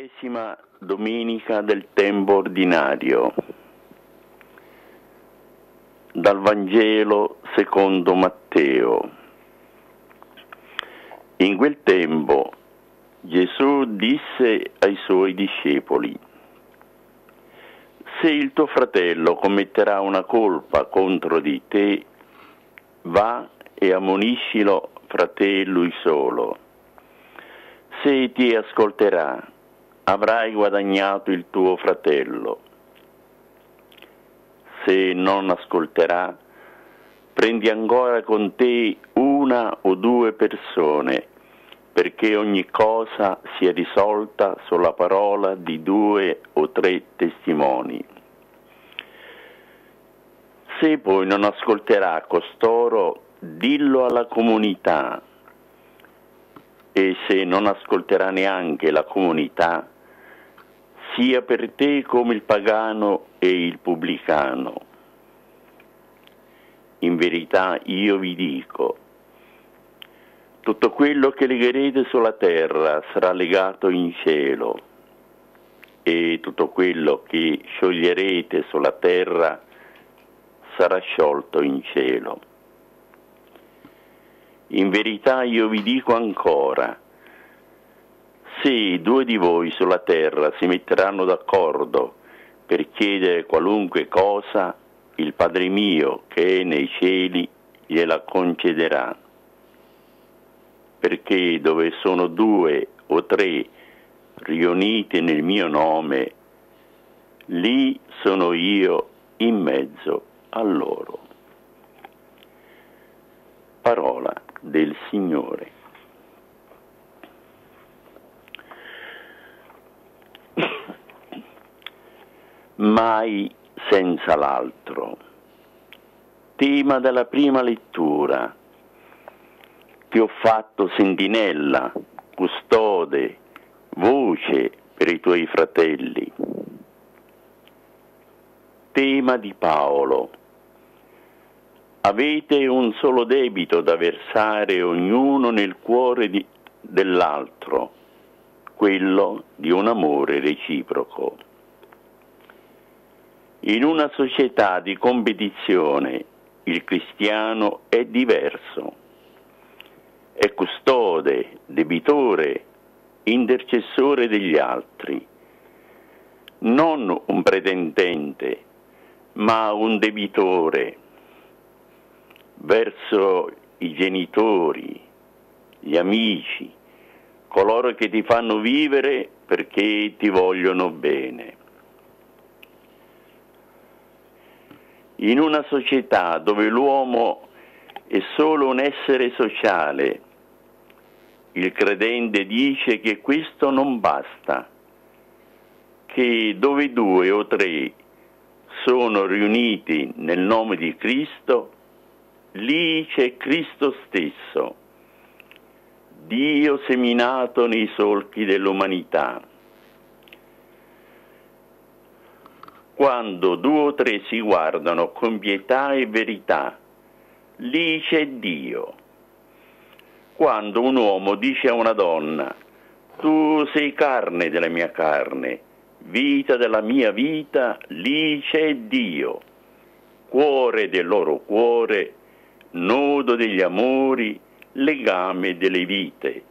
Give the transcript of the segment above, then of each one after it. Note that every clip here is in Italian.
20ª domenica del tempo ordinario. Dal Vangelo secondo Matteo. In quel tempo Gesù disse ai suoi discepoli: se il tuo fratello commetterà una colpa contro di te, va e ammoniscilo fra te e lui solo. Se ti ascolterà, avrai guadagnato il tuo fratello. Se non ascolterà, prendi ancora con te una o due persone, perché ogni cosa sia risolta sulla parola di 2 o 3 testimoni. Se poi non ascolterà costoro, dillo alla comunità, e se non ascolterà neanche la comunità, sia per te come il pagano e il pubblicano. In verità io vi dico, tutto quello che legherete sulla terra sarà legato in cielo, e tutto quello che scioglierete sulla terra sarà sciolto in cielo. In verità io vi dico ancora, se 2 di voi sulla terra si metteranno d'accordo per chiedere qualunque cosa, il Padre mio che è nei cieli gliela concederà. Perché dove sono 2 o 3 riuniti nel mio nome, lì sono io in mezzo a loro. Parola del Signore. Mai senza l'altro. Tema della prima lettura. Ti ho fatto sentinella, custode, voce per i tuoi fratelli. Tema di Paolo. Avete un solo debito da versare ognuno nel cuore dell'altro, quello di un amore reciproco. In una società di competizione il cristiano è diverso, è custode, debitore, intercessore degli altri, non un pretendente, ma un debitore verso i genitori, gli amici, coloro che ti fanno vivere perché ti vogliono bene. In una società dove l'uomo è solo un essere sociale, il credente dice che questo non basta, che dove 2 o 3 sono riuniti nel nome di Cristo, lì c'è Cristo stesso, Dio seminato nei solchi dell'umanità. Quando 2 o 3 si guardano con pietà e verità, lì c'è Dio. Quando un uomo dice a una donna, tu sei carne della mia carne, vita della mia vita, lì c'è Dio. Cuore del loro cuore, nodo degli amori, legame delle vite.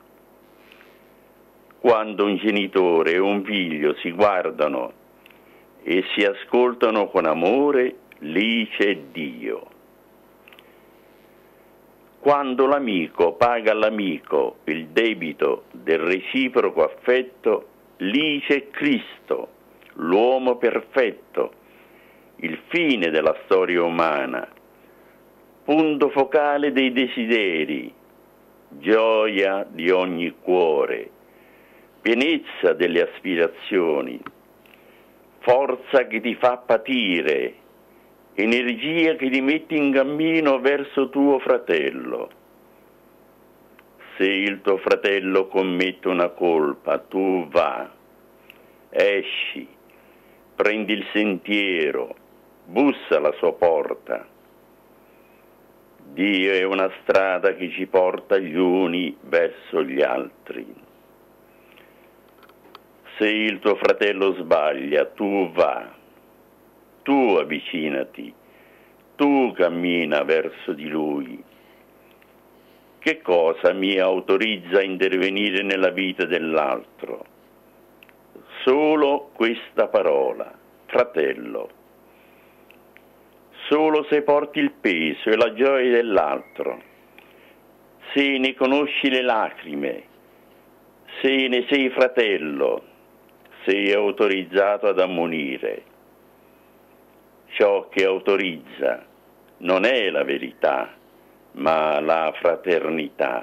Quando un genitore e un figlio si guardano e si ascoltano con amore, lì c'è Dio. Quando l'amico paga all'amico il debito del reciproco affetto, lì c'è Cristo, l'uomo perfetto, il fine della storia umana, punto focale dei desideri, gioia di ogni cuore, pienezza delle aspirazioni, forza che ti fa patire, energia che ti mette in cammino verso tuo fratello. Se il tuo fratello commette una colpa, tu va, esci, prendi il sentiero, bussa alla sua porta. Dio è una strada che ci porta gli uni verso gli altri. Se il tuo fratello sbaglia, tu va, tu avvicinati, tu cammina verso di lui. Che cosa mi autorizza a intervenire nella vita dell'altro? Solo questa parola, fratello. Solo se porti il peso e la gioia dell'altro, se ne conosci le lacrime, se ne sei fratello, sei autorizzato ad ammonire. Ciò che autorizza non è la verità, ma la fraternità.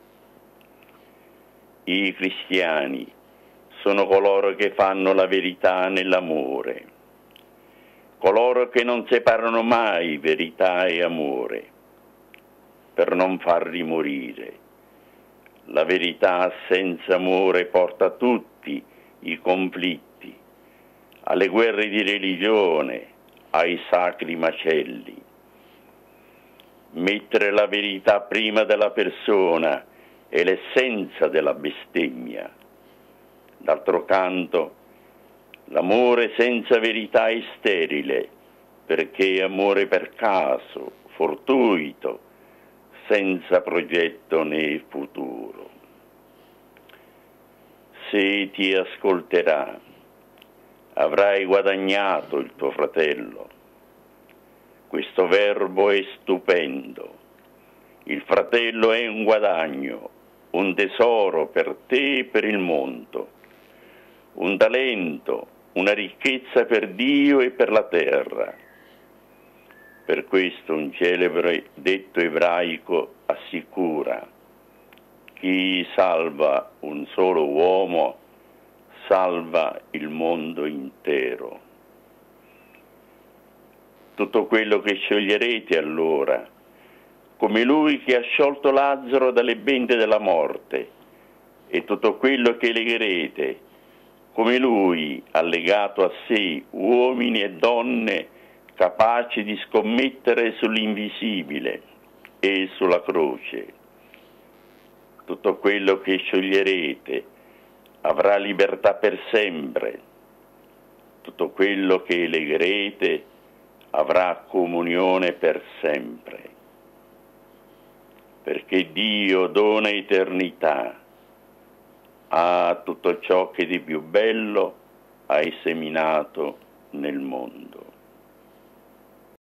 I cristiani sono coloro che fanno la verità nell'amore, coloro che non separano mai verità e amore, per non farli morire. La verità senza amore porta a tutti i conflitti, alle guerre di religione, ai sacri macelli. Mettere la verità prima della persona è l'essenza della bestemmia. D'altro canto, l'amore senza verità è sterile, perché è amore per caso, fortuito, senza progetto né futuro. Se ti ascolterà, avrai guadagnato il tuo fratello. Questo verbo è stupendo. Il fratello è un guadagno, un tesoro per te e per il mondo, un talento, una ricchezza per Dio e per la terra. Per questo un celebre detto ebraico assicura: chi salva un solo uomo salva il mondo intero. Tutto quello che scioglierete allora, come lui che ha sciolto Lazzaro dalle bende della morte, e tutto quello che legherete, come lui ha legato a sé uomini e donne capaci di scommettere sull'invisibile e sulla croce. Tutto quello che scioglierete avrà libertà per sempre. Tutto quello che legherete avrà comunione per sempre. Perché Dio dona eternità a tutto ciò che di più bello hai seminato nel mondo.